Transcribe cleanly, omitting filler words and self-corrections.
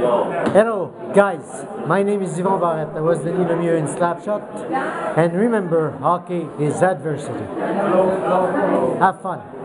Hello guys, my name is Yvon Barrette. I was Denis Lemieux in Slapshot. And remember, hockey is adversity. Have fun.